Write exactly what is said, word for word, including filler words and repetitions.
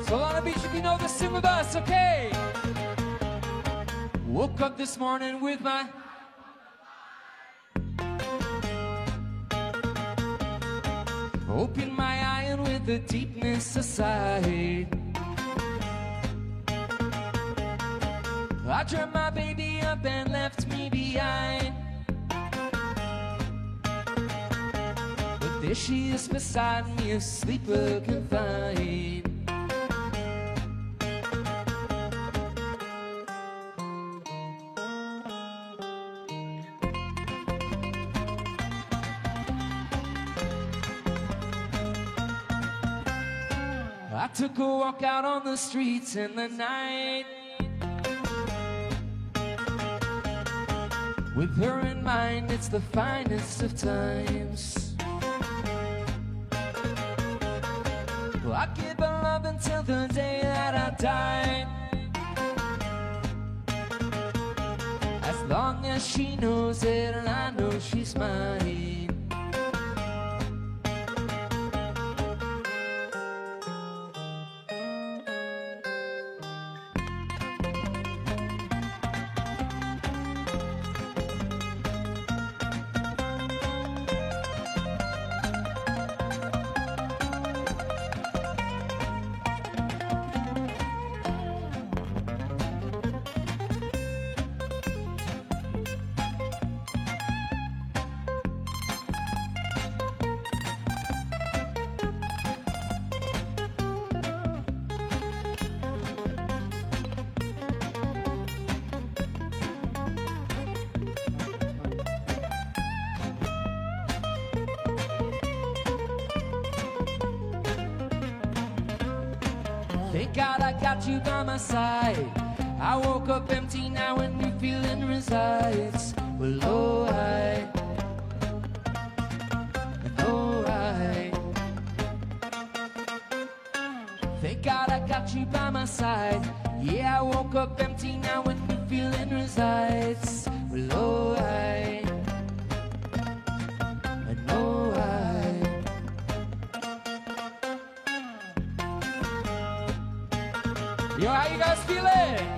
Solana Beach, if you know this, sing with us, okay? Woke up this morning with my open my eye and with the deepness aside, I dreamt my baby up and left me behind. But there she is beside me, asleep looking fine. I took a walk out on the streets in the night, with her in mind, it's the finest of times. Well, I give her love until the day that I die, as long as she knows it and I know she's mine. Thank God I got you by my side. I woke up empty, now a new feeling resides. Well, oh, I, and oh, I. Thank God I got you by my side. Yeah, I woke up empty, now a new feeling resides. Well, oh, I, and oh, I. Yo, how you guys feeling?